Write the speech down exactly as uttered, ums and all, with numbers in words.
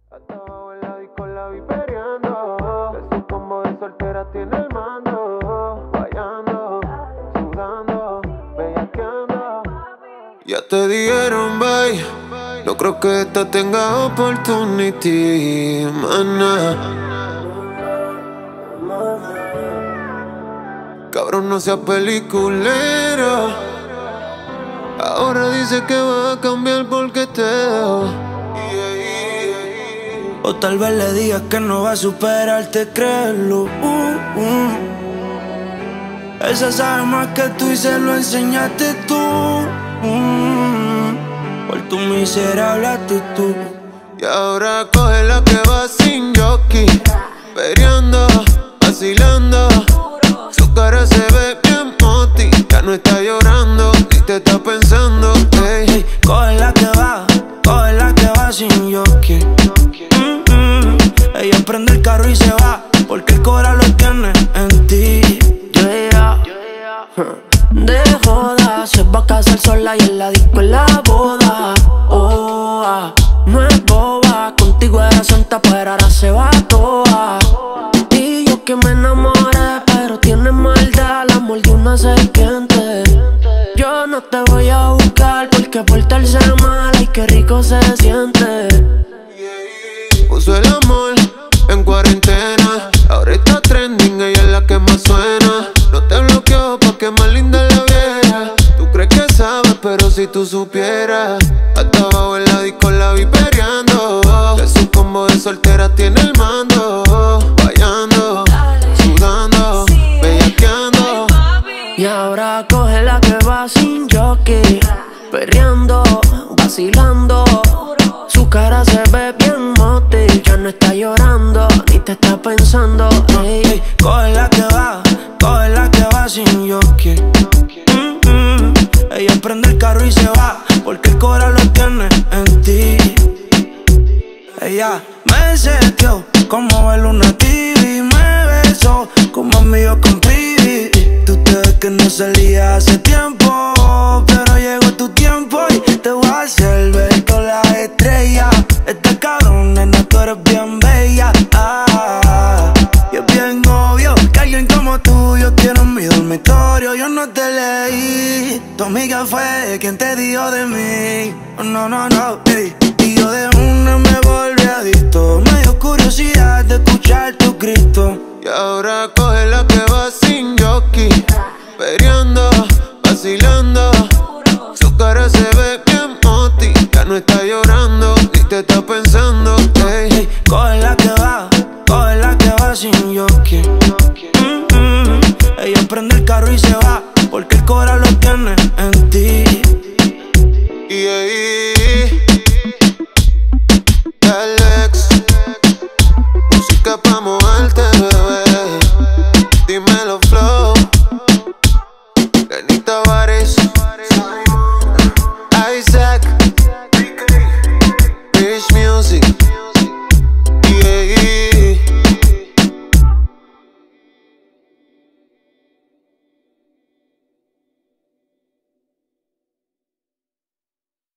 Hasta abajo en la disco la vi peleando. De su combo de soltera tiene el mando. Guayando, sudando, bellaqueando. Ya te dijeron, bye. No creo que esta tenga opportunity, mana. Cabrón, no seas peliculero. Ahora dice que va a cambiar porque te dejo. O tal vez le digas que no va a superarte, créelo. uh, uh. Ella sabe más que tú y se lo enseñaste tú. uh. Por tu miserable actitud. Y ahora coge la que va sin jockey, peleando, vacilando. Su cara se ve bien moti. Ya no está llorando, ni te está pensando. Hey. Hey, coge la que va, coge la que va sin jockey. mm -mm. Ella prende el carro y se va, porque el corazón lo tiene en ti. Yeah. De joda, se va a casar sola y en la disco en la boda. Oh, ah, no es boba, contigo era santa, pero ahora se va toda. Y yo que me enamoré, pero tiene maldad, la mordió una serpiente. Yo no te voy a buscar porque portarse mal, ay, qué rico se siente. Puso el amor en cuarentena, ahora está trending, ella es la que más suena. No te bloqueó pa' que más linda la viera. Tú crees que sabes, pero si tú supieras. Hasta abajo en la disco la vi peleando. De su combo de soltera tiene el mando. Guayando, sudando, bellaqueando. Y ahora coge la que va sin jockey, perreando, vacilando. Su cara se ve bien moti. Ya no está llorando, ni te está pensando. Hey. Hey, coge la que va, coge la que va sin jockey. mm -mm. Ella prende el carro y se va, porque el corazón lo tiene en ti. Ella me setió como ver una T V, me besó como amigo con Pibi. Tú te ves que no salía hace tiempo, pero llegó tu tiempo y te voy a hacer ver todas las estrellas. Esta cabrón, nena, tú eres bien bella. Ah, y es bien obvio que alguien como tú yo quiero en mi dormitorio. Yo no te leí, tu amiga fue quien te dijo de mí. No, no, no, ey. Y yo de una me volví adicto. Me dio curiosidad de escuchar tu grito. Y ahora coge la que va sin jockey, peleando, vacilando. Su cara se ve bien moti. Ya no está llorando, ni te está pensando. Hey. Hey, coge la que va, coge la que va sin jockey. mm -mm. Ella prende el carro y se va, porque el corazón lo tiene en ti. Y ahí, Alex, música pa' moverte, bebé. Dímelo, Flor.